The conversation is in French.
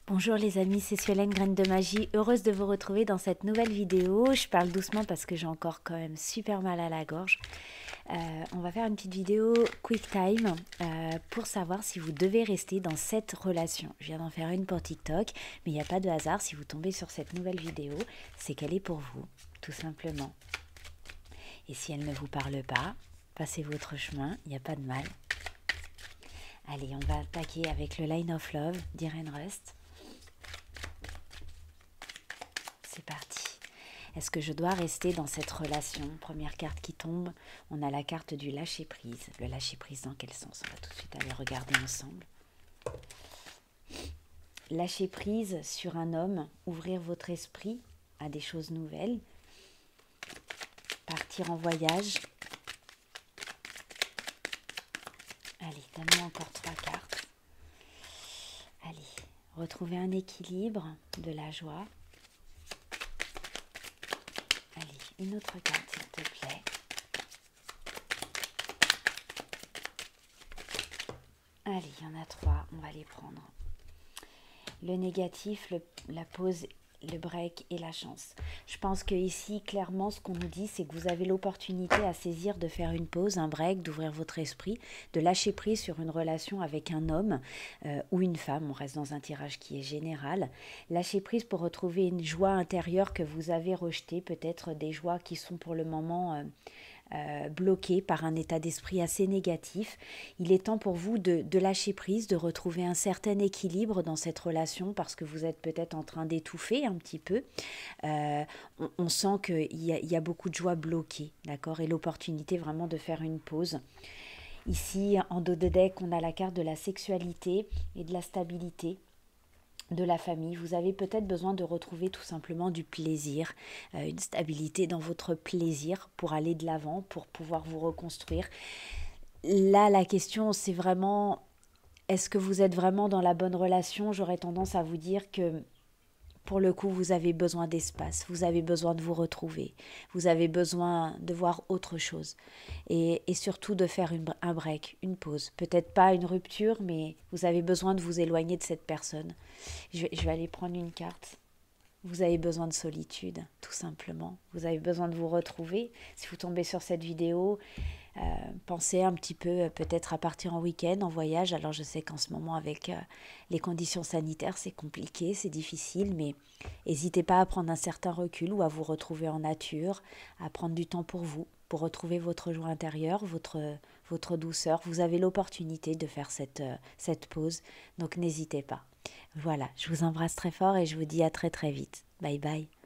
Bonjour les amis, c'est Suelaine Graine de Magie, heureuse de vous retrouver dans cette nouvelle vidéo. Je parle doucement parce que j'ai encore quand même super mal à la gorge. On va faire une petite vidéo quick time pour savoir si vous devez rester dans cette relation. Je viens d'en faire une pour TikTok, mais il n'y a pas de hasard. Si vous tombez sur cette nouvelle vidéo, c'est qu'elle est pour vous, tout simplement. Et si elle ne vous parle pas, passez votre chemin, il n'y a pas de mal. Allez, on va attaquer avec le Line of Love d'Irene Rust. C'est parti. Est-ce que je dois rester dans cette relation? Première carte qui tombe, on a la carte du lâcher-prise. Le lâcher-prise dans quel sens? On va tout de suite aller regarder ensemble. Lâcher-prise sur un homme, ouvrir votre esprit à des choses nouvelles, partir en voyage. Allez, donne-moi encore 3 cartes. Allez, retrouver un équilibre, de la joie. Allez, une autre carte, s'il te plaît. Allez, il y en a 3, on va les prendre. Le négatif, la pause, le break et la chance. Je pense que ici, clairement, ce qu'on nous dit, c'est que vous avez l'opportunité à saisir de faire une pause, un break, d'ouvrir votre esprit, de lâcher prise sur une relation avec un homme ou une femme. On reste dans un tirage qui est général. Lâcher prise pour retrouver une joie intérieure que vous avez rejetée, peut-être des joies qui sont pour le moment bloqué par un état d'esprit assez négatif. Il est temps pour vous de lâcher prise, de retrouver un certain équilibre dans cette relation parce que vous êtes peut-être en train d'étouffer un petit peu. On sent qu'il y a beaucoup de joie bloquée, d'accord, et l'opportunité vraiment de faire une pause. Ici, en dos de deck, on a la carte de la sexualité et de la stabilité de la famille. Vous avez peut-être besoin de retrouver tout simplement du plaisir, une stabilité dans votre plaisir pour aller de l'avant, pour pouvoir vous reconstruire. Là, la question, c'est vraiment, est-ce que vous êtes vraiment dans la bonne relation? J'aurais tendance à vous dire que pour le coup, vous avez besoin d'espace, vous avez besoin de vous retrouver, vous avez besoin de voir autre chose et surtout de faire un break, une pause. Peut-être pas une rupture, mais vous avez besoin de vous éloigner de cette personne. Je vais aller prendre une carte. Vous avez besoin de solitude, tout simplement. Vous avez besoin de vous retrouver. Si vous tombez sur cette vidéo, pensez un petit peu peut-être à partir en week-end, en voyage. Alors je sais qu'en ce moment avec les conditions sanitaires c'est compliqué, c'est difficile, mais n'hésitez pas à prendre un certain recul ou à vous retrouver en nature, à prendre du temps pour vous, pour retrouver votre joie intérieure, votre douceur. Vous avez l'opportunité de faire cette pause, donc n'hésitez pas. Voilà, je vous embrasse très fort et je vous dis à très très vite. Bye bye.